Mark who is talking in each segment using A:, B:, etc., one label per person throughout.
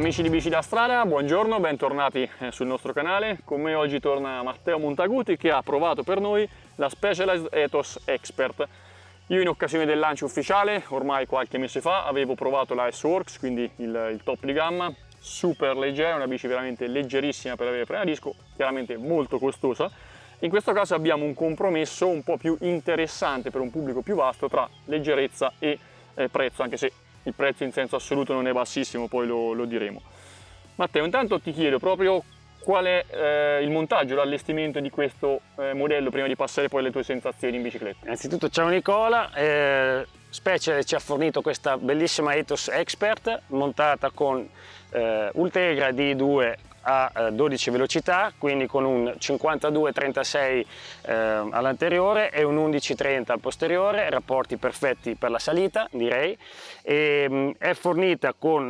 A: Amici di Bici da Strada, buongiorno, bentornati sul nostro canale. Con me oggi torna Matteo Montaguti che ha provato per noi la Specialized Ethos Expert. Io in occasione del lancio ufficiale, ormai qualche mese fa, avevo provato la S-Works, quindi il top di gamma, super leggera, una bici veramente leggerissima per avere freno a disco, chiaramente molto costosa. In questo caso abbiamo un compromesso un po' più interessante per un pubblico più vasto tra leggerezza e prezzo, anche se il prezzo in senso assoluto non è bassissimo, poi lo diremo. Matteo, intanto ti chiedo proprio qual è il montaggio, l'allestimento di questo modello prima di passare poi alle tue sensazioni in bicicletta.
B: Innanzitutto ciao Nicola, Specialized ci ha fornito questa bellissima Ethos Expert montata con Ultegra D2 a 12 velocità, quindi con un 52-36 all'anteriore e un 11-30 al posteriore, rapporti perfetti per la salita direi. È fornita con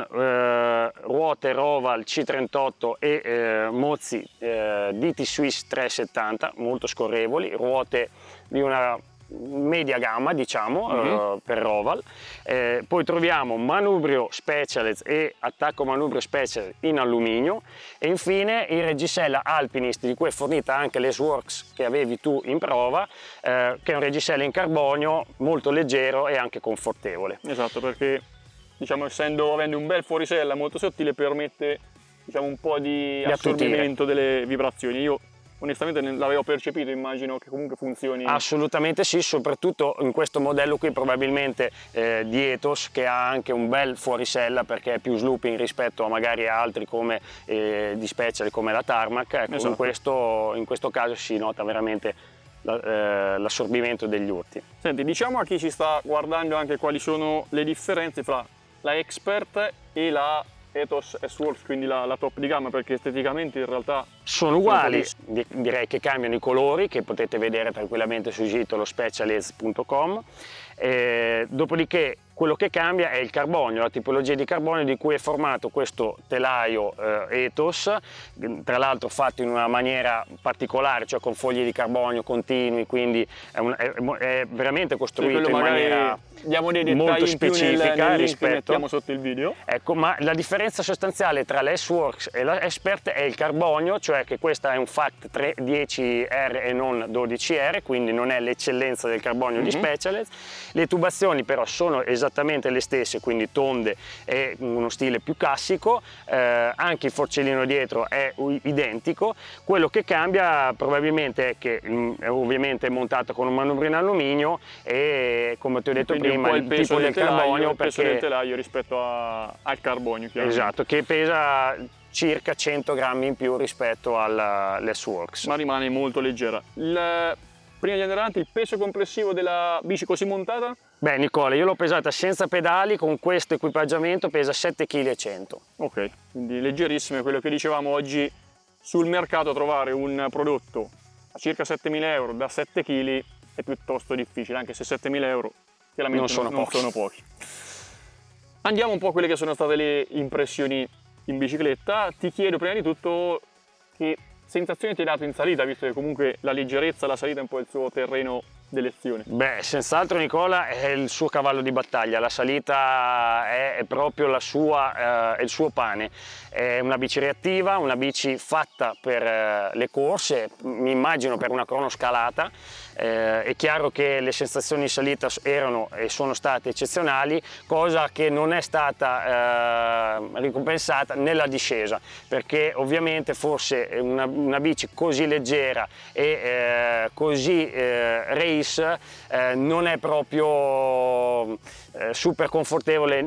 B: ruote Roval C38 e mozzi DT Swiss 370 molto scorrevoli, ruote di una media gamma diciamo per Roval. Poi troviamo manubrio Specialized e attacco manubrio Specialized in alluminio e infine il reggisella Alpinist, di cui è fornita anche l'S-Works che avevi tu in prova, che è un reggisella in carbonio molto leggero e anche confortevole.
A: Esatto, perché diciamo avendo un bel fuorisella molto sottile permette diciamo un po' di assorbimento delle vibrazioni. Io onestamente l'avevo percepito, immagino che comunque funzioni.
B: Assolutamente sì, soprattutto in questo modello qui probabilmente di Ethos, che ha anche un bel fuorisella perché è più slooping rispetto a magari a altri come di Special come la Tarmac. Ecco, esatto. in questo caso si nota veramente l'assorbimento degli urti.
A: Senti, diciamo a chi ci sta guardando anche quali sono le differenze fra la Expert e la Ethos S-Works, quindi la top di gamma, perché esteticamente in realtà
B: sono uguali, direi che cambiano i colori che potete vedere tranquillamente sul sito lospecialized.com. Dopodiché quello che cambia è il carbonio, la tipologia di carbonio di cui è formato questo telaio Ethos, tra l'altro fatto in una maniera particolare, cioè con foglie di carbonio continui, quindi è veramente costruito in maniera molto specifica rispetto.
A: Che mettiamo sotto il video.
B: Ecco, ma la differenza sostanziale tra la S-Works e la Expert è il carbonio, cioè che questa è un FACT 10R e non 12R, quindi non è l'eccellenza del carbonio di Specialized. Le tubazioni però sono esattamente le stesse, quindi tonde e uno stile più classico, anche il forcellino dietro è identico. Quello che cambia probabilmente è che ovviamente è montato con un manubrio in alluminio e, come ti ho detto prima,
A: il peso
B: tipo del carbonio,
A: il peso del telaio rispetto al carbonio,
B: esatto, che pesa circa 100 grammi in più rispetto all'S-Works,
A: ma rimane molto leggera. Prima di andare avanti, il peso complessivo della bici così montata?
B: Beh Nicola, io l'ho pesata senza pedali, con questo equipaggiamento pesa 7,1 kg.
A: Ok, quindi leggerissimo. È quello che dicevamo oggi, sul mercato trovare un prodotto a circa 7.000 euro da 7 kg è piuttosto difficile, anche se 7.000 euro chiaramente non sono pochi. Andiamo un po' a quelle che sono state le impressioni in bicicletta. Ti chiedo prima di tutto che sensazione ti hai dato in salita, visto che comunque la leggerezza, la salita è un po' il suo terreno d'elezione.
B: Beh, senz'altro Nicola è il suo cavallo di battaglia, la salita è proprio è il suo pane. È una bici reattiva, una bici fatta per le corse, mi immagino per una cronoscalata. È chiaro che le sensazioni in salita erano e sono state eccezionali, cosa che non è stata ricompensata nella discesa, perché ovviamente forse una bici così leggera e così race non è proprio super confortevole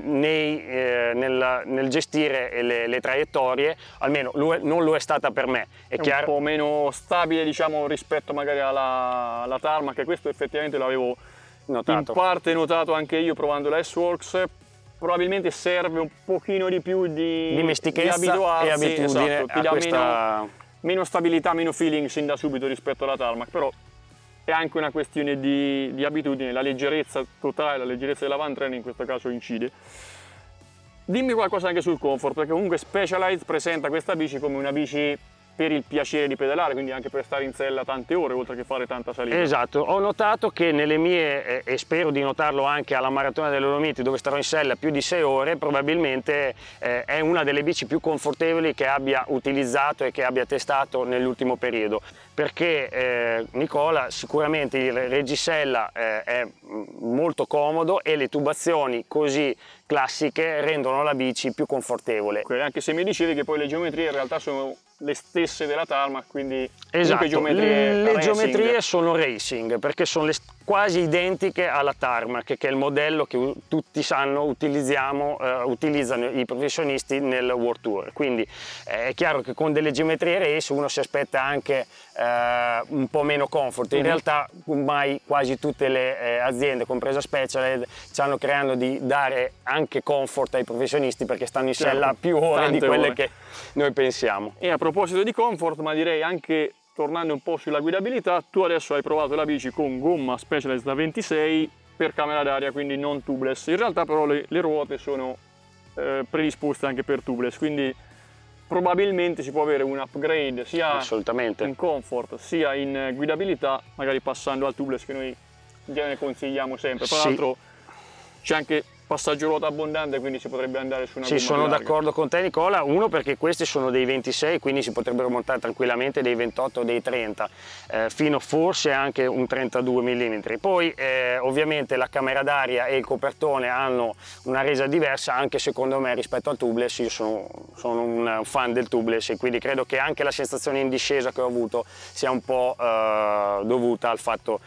B: nel gestire le traiettorie, almeno non lo è stata per me.
A: È un po' meno stabile, diciamo, rispetto magari alla Tarmac, che questo effettivamente l'avevo in parte notato anche io provando la S-Works. Probabilmente serve un pochino di più di
B: dimestichezza e abitudine,
A: esatto, ti dà meno stabilità, meno feeling sin da subito rispetto alla Tarmac, però è anche una questione di abitudine. La leggerezza totale, la leggerezza dell'avantreno in questo caso incide. Dimmi qualcosa anche sul comfort, perché comunque Specialized presenta questa bici come una bici per il piacere di pedalare, quindi anche per stare in sella tante ore oltre che fare tanta salita.
B: Esatto, ho notato che nelle mie, e spero di notarlo anche alla Maratona delle Dolomiti, dove starò in sella più di 6 ore, probabilmente è una delle bici più confortevoli che abbia utilizzato e che abbia testato nell'ultimo periodo, perché Nicola, sicuramente il reggisella è molto comodo e le tubazioni così classiche rendono la bici più confortevole.
A: Anche se mi dicevi che poi le geometrie in realtà sono le stesse della tarmac, quindi
B: esatto, le geometrie
A: racing.
B: sono racing perché sono quasi identiche alla tarmac, che è il modello che tutti sanno utilizzano i professionisti nel World Tour. Quindi è chiaro che con delle geometrie race uno si aspetta anche un po' meno comfort. In realtà ormai quasi tutte le aziende, compresa Specialized, stanno creando di dare anche comfort ai professionisti, perché stanno in sella più ore di quelle che noi pensiamo.
A: E a proposito di comfort, ma direi anche tornando un po' sulla guidabilità, tu adesso hai provato la bici con gomma Specialized da 26 per camera d'aria, quindi non tubeless. In realtà però le ruote sono predisposte anche per tubeless, quindi probabilmente si può avere un upgrade sia in comfort sia in guidabilità, magari passando al tubeless, che noi in genere consigliamo sempre. Tra l'altro c'è anche passaggio ruota abbondante, quindi si potrebbe andare su una gomma.
B: Sì, sono d'accordo con te Nicola, uno perché questi sono dei 26, quindi si potrebbero montare tranquillamente dei 28 o dei 30, fino forse anche un 32 mm. Poi ovviamente la camera d'aria e il copertone hanno una resa diversa, anche secondo me rispetto al tubeless. Io sono un fan del tubeless e quindi credo che anche la sensazione in discesa che ho avuto sia un po' dovuta al fatto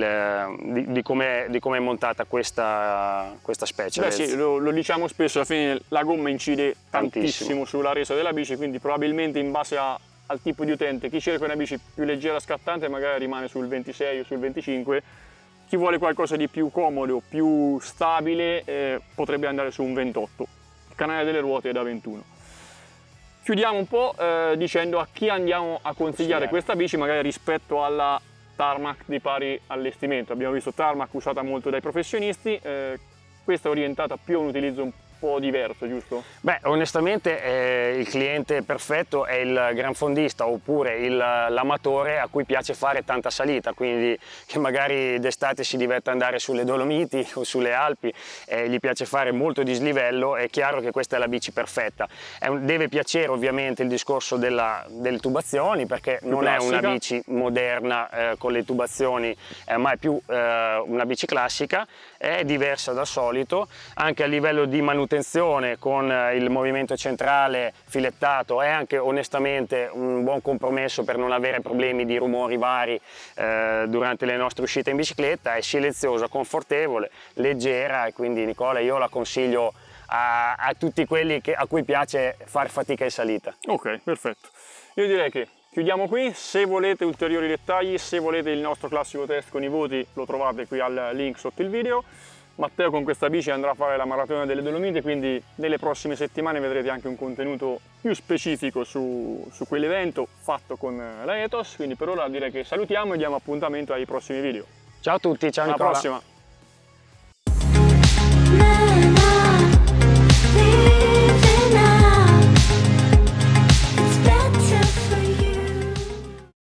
B: di come è montata questa specie.
A: Beh sì, lo diciamo spesso, alla fine la gomma incide tantissimo sulla resa della bici, quindi probabilmente in base al tipo di utente, chi cerca una bici più leggera, scattante, magari rimane sul 26 o sul 25, chi vuole qualcosa di più comodo, più stabile, potrebbe andare su un 28, il canale delle ruote è da 21. Chiudiamo un po' dicendo a chi andiamo a consigliare questa bici, magari rispetto alla tarmac di pari allestimento. Abbiamo visto tarmac usata molto dai professionisti, questa è orientata più a un utilizzo un po' diverso, giusto? Beh,
B: onestamente il cliente perfetto è il gran fondista oppure l'amatore a cui piace fare tanta salita, quindi che magari d'estate si diverte ad andare sulle Dolomiti o sulle Alpi e gli piace fare molto dislivello. È chiaro che questa è la bici perfetta. Deve piacere ovviamente il discorso delle tubazioni, perché non è una bici moderna con le tubazioni, ma è più una bici classica, è diversa dal solito, anche a livello di manutenzione con il movimento centrale filettato è anche onestamente un buon compromesso per non avere problemi di rumori vari durante le nostre uscite in bicicletta. È silenziosa, confortevole, leggera, e quindi Nicola io la consiglio a tutti quelli a cui piace far fatica in salita.
A: Ok, perfetto. Io direi che chiudiamo qui. Se volete ulteriori dettagli, se volete il nostro classico test con i voti, lo trovate qui al link sotto il video. Matteo con questa bici andrà a fare la Maratona delle Dolomiti, quindi nelle prossime settimane vedrete anche un contenuto più specifico su quell'evento fatto con la Ethos. Quindi per ora direi che salutiamo e diamo appuntamento ai prossimi video.
B: Ciao a tutti, ciao Nicola.
A: Alla prossima!